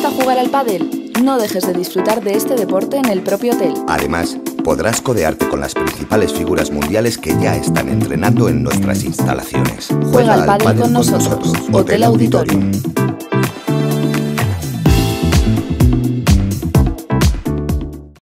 gusta jugar al pádel? No dejes de disfrutar de este deporte en el propio hotel. Además, podrás codearte con las principales figuras mundiales que ya están entrenando en nuestras instalaciones. Juega al pádel con nosotros. Hotel Auditorium.